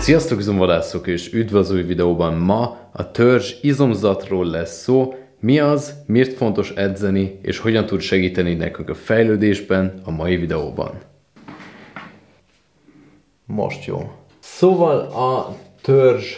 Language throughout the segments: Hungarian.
Sziasztok izomvadászok és üdv az új videóban! Ma a törzs izomzatról lesz szó, mi az, miért fontos edzeni és hogyan tud segíteni nekünk a fejlődésben a mai videóban. Most jó. Szóval a törzs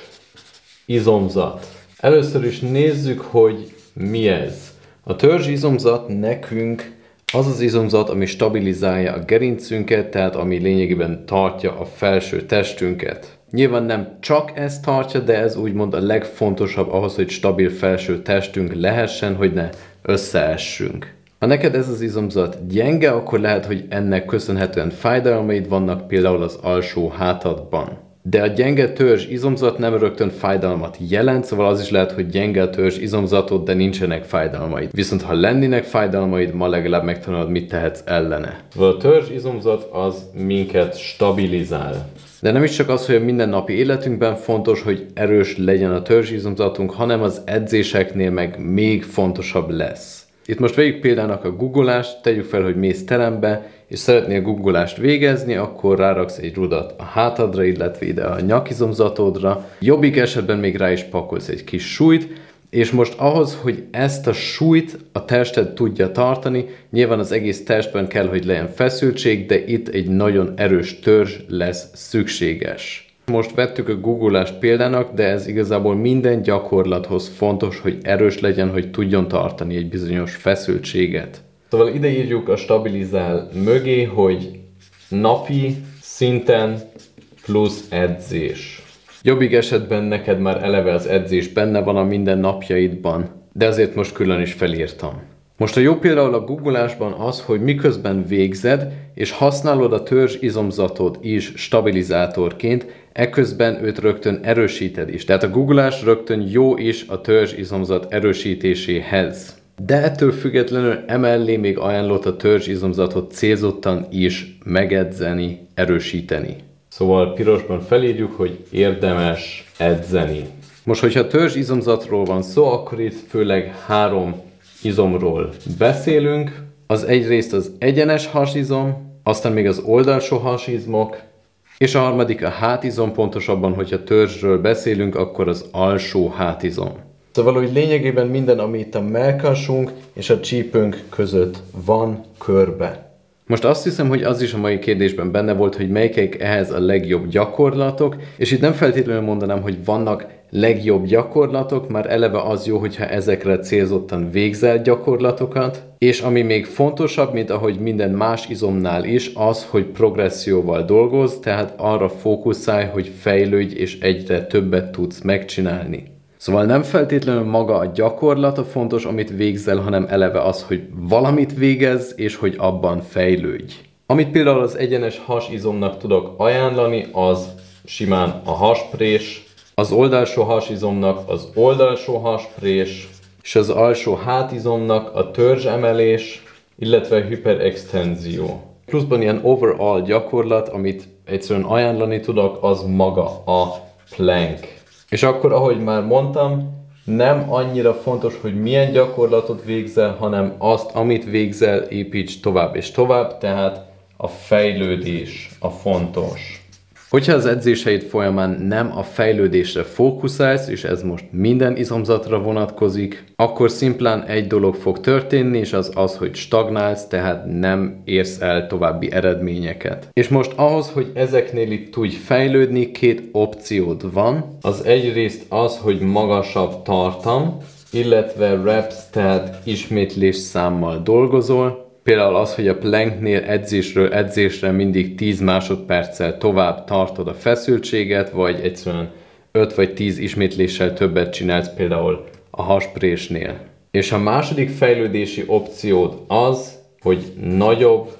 izomzat. Először is nézzük, hogy mi ez. A törzs izomzat nekünk az az izomzat, ami stabilizálja a gerincünket, tehát ami lényegében tartja a felső testünket. Nyilván nem csak ez tartja, de ez úgymond a legfontosabb ahhoz, hogy stabil felső testünk lehessen, hogy ne összeessünk. Ha neked ez az izomzat gyenge, akkor lehet, hogy ennek köszönhetően fájdalmaid vannak, például az alsó hátadban. De a gyenge törzs izomzat nem rögtön fájdalmat jelent, szóval az is lehet, hogy gyenge a törzs izomzatod, de nincsenek fájdalmaid. Viszont ha lennének fájdalmaid, ma legalább megtanulod, mit tehetsz ellene. A törzs izomzat az minket stabilizál. De nem is csak az, hogy a mindennapi életünkben fontos, hogy erős legyen a törzsizomzatunk, hanem az edzéseknél meg még fontosabb lesz. Itt most vegyük példának a guggolást, tegyük fel, hogy mész terembe, és szeretnél guggolást végezni, akkor ráraksz egy rudat a hátadra, illetve ide a nyakizomzatodra. Jobbik esetben még rá is pakolsz egy kis súlyt, és most ahhoz, hogy ezt a súlyt a tested tudja tartani, nyilván az egész testben kell, hogy legyen feszültség, de itt egy nagyon erős törzs lesz szükséges. Most vettük a guggolást példának, de ez igazából minden gyakorlathoz fontos, hogy erős legyen, hogy tudjon tartani egy bizonyos feszültséget. Szóval ide írjuk a stabilizál mögé, hogy napi szinten plusz edzés. Jobbik esetben neked már eleve az edzés benne van a mindennapjaidban, de azért most külön is felírtam. Most a jó például a guggolásban az, hogy miközben végzed, és használod a törzs izomzatod is stabilizátorként, eközben őt rögtön erősíted is. Tehát a guggolás rögtön jó is a törzs izomzat erősítéséhez. De ettől függetlenül emellé még ajánlott a törzs izomzatot célzottan is megedzeni, erősíteni. Szóval pirosban felírjuk, hogy érdemes edzeni. Most, hogyha törzs izomzatról van szó, akkor itt főleg 3 izomról beszélünk. Az egyrészt az egyenes hasizom, aztán még az oldalsó hasizmok, és a harmadik a hátizom, pontosabban, hogyha törzsről beszélünk, akkor az alsó hátizom. Szóval, hogy lényegében minden, ami itt a mellkasunk és a csípőnk között van körbe. Most azt hiszem, hogy az is a mai kérdésben benne volt, hogy melyikek ehhez a legjobb gyakorlatok, és itt nem feltétlenül mondanám, hogy vannak legjobb gyakorlatok, már eleve az jó, hogyha ezekre célzottan végzel gyakorlatokat, és ami még fontosabb, mint ahogy minden más izomnál is, az, hogy progresszióval dolgozz, tehát arra fókuszálj, hogy fejlődj és egyre többet tudsz megcsinálni. Szóval nem feltétlenül maga a gyakorlata fontos, amit végzel, hanem eleve az, hogy valamit végezz, és hogy abban fejlődj. Amit például az egyenes hasizomnak tudok ajánlani, az simán a hasprés, az oldalsó hasizomnak az oldalsó hasprés, és az alsó hátizomnak a törzsemelés, illetve hiperextenzió. Pluszban ilyen overall gyakorlat, amit egyszerűen ajánlani tudok, az maga a plank. És akkor, ahogy már mondtam, nem annyira fontos, hogy milyen gyakorlatot végzel, hanem azt, amit végzel, építs tovább és tovább, tehát a fejlődés a fontos. Hogyha az edzéseid folyamán nem a fejlődésre fókuszálsz, és ez most minden izomzatra vonatkozik, akkor szimplán egy dolog fog történni, és az az, hogy stagnálsz, tehát nem érsz el további eredményeket. És most ahhoz, hogy ezeknél itt tudj fejlődni, 2 opciód van. Az egyrészt az, hogy magasabb tartam, illetve reps, tehát ismétlés számmal dolgozol. Például az, hogy a planknél edzésről edzésre mindig 10 másodperccel tovább tartod a feszültséget, vagy egyszerűen 5 vagy 10 ismétléssel többet csinálsz például a hasprésnél. És a második fejlődési opciód az, hogy nagyobb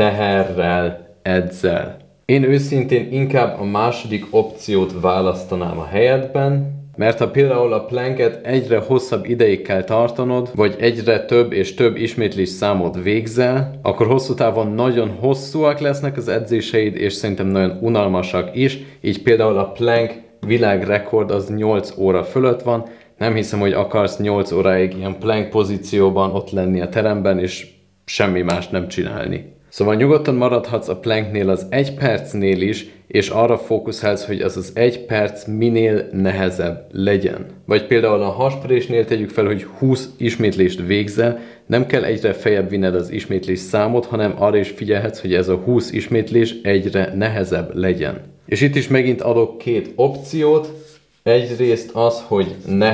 teherrel edzel. Én őszintén inkább a második opciót választanám a helyedben, mert ha például a planket egyre hosszabb ideig kell tartanod, vagy egyre több és több ismétlés számot végzel, akkor hosszú távon nagyon hosszúak lesznek az edzéseid, és szerintem nagyon unalmasak is, így például a plank világrekord az 8 óra fölött van, nem hiszem, hogy akarsz 8 óráig ilyen plank pozícióban ott lenni a teremben, és semmi más nem csinálni. Szóval nyugodtan maradhatsz a planknél az 1 percnél is, és arra fókuszálsz, hogy az 1 perc minél nehezebb legyen. Vagy például a hasprésnél tegyük fel, hogy 20 ismétlést végzel, nem kell egyre feljebb vinned az ismétlés számot, hanem arra is figyelhetsz, hogy ez a 20 ismétlés egyre nehezebb legyen. És itt is megint adok 2 opciót. Egyrészt az, hogy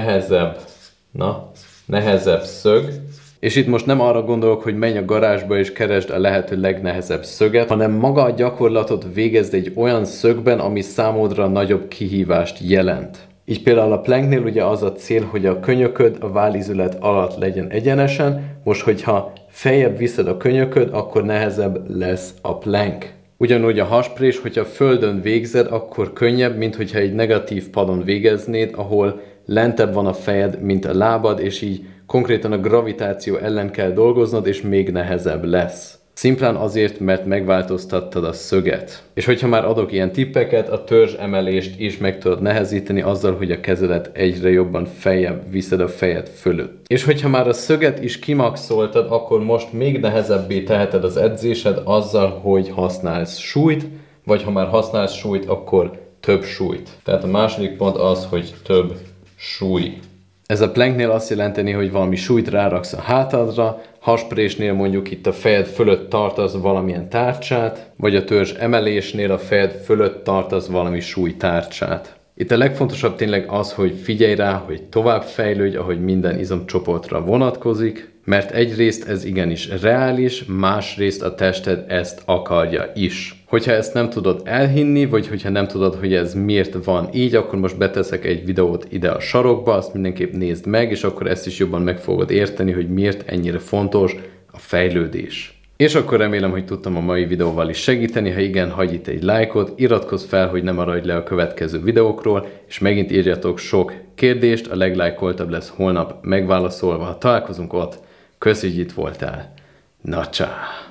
nehezebb szög. És itt most nem arra gondolok, hogy menj a garázsba és keresd a lehető legnehezebb szöget, hanem maga a gyakorlatot végezd egy olyan szögben, ami számodra nagyobb kihívást jelent. Így például a planknél ugye az a cél, hogy a könyököd a vállizület alatt legyen egyenesen, most hogyha feljebb viszed a könyököd, akkor nehezebb lesz a plank. Ugyanúgy a hasprés, hogyha földön végzed, akkor könnyebb, mint hogyha egy negatív padon végeznéd, ahol lentebb van a fejed, mint a lábad, és így konkrétan a gravitáció ellen kell dolgoznod, és még nehezebb lesz. Szimplán azért, mert megváltoztattad a szöget. És hogyha már adok ilyen tippeket, a törzsemelést is meg tudod nehezíteni azzal, hogy a kezedet egyre jobban feljebb viszed a fejed fölött. És hogyha már a szöget is kimaxoltad, akkor most még nehezebbé teheted az edzésed azzal, hogy használsz súlyt, vagy ha már használsz súlyt, akkor több súlyt. Tehát a második pont az, hogy több súly. Ez a planknél azt jelenteni, hogy valami súlyt ráraksz a hátadra, hasprésnél mondjuk itt a fejed fölött tartasz valamilyen tárcsát, vagy a törzs emelésnél a fejed fölött tartasz valami súlytárcsát. Itt a legfontosabb tényleg az, hogy figyelj rá, hogy tovább fejlődj, ahogy minden izomcsoportra vonatkozik, mert egyrészt ez igenis reális, másrészt a tested ezt akarja is. Hogyha ezt nem tudod elhinni, vagy hogyha nem tudod, hogy ez miért van így, akkor most beteszek egy videót ide a sarokba, azt mindenképp nézd meg, és akkor ezt is jobban meg fogod érteni, hogy miért ennyire fontos a fejlődés. És akkor remélem, hogy tudtam a mai videóval is segíteni, ha igen, hagyj itt egy lájkot, iratkozz fel, hogy ne maradj le a következő videókról, és megint írjatok sok kérdést, a leglájkoltabb lesz holnap megválaszolva. Ha találkozunk ott, köszi, hogy itt voltál. Na csá!